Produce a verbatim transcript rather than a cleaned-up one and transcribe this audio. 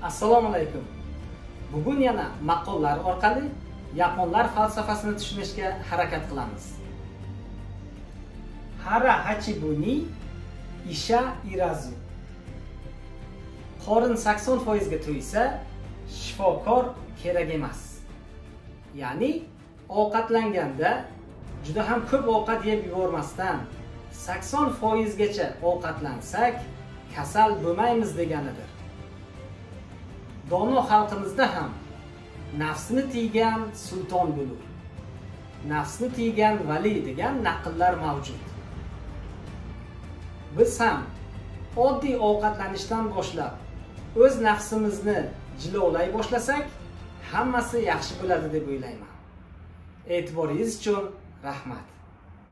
Assalomu alaykum. Bugun yana maqollar orqali yaponlar falsafasini tushunishga harakat qilamiz. Hara hachibu ni isha irazu. Qorin sakson foiz ga to'ysa, shifokor kerak emas. Ya'ni ovqatlanganda juda ham ko'p ovqat yeb yubormasdan sakson foiz gacha ovqatlansak, kasal bo'lmaymiz deganidir. Dono xalqimizda ham nafsini tiygan sulton bo'lur, nafsini tiygan vali degan naqllar mavjud. Biz ham oddiy ovqatlanishdan boshlab o'z nafsimizni jilovlay boshlasak, hammasi yaxshi bo'ladi deb o'ylayman. E'tiboringiz uchun rahmat.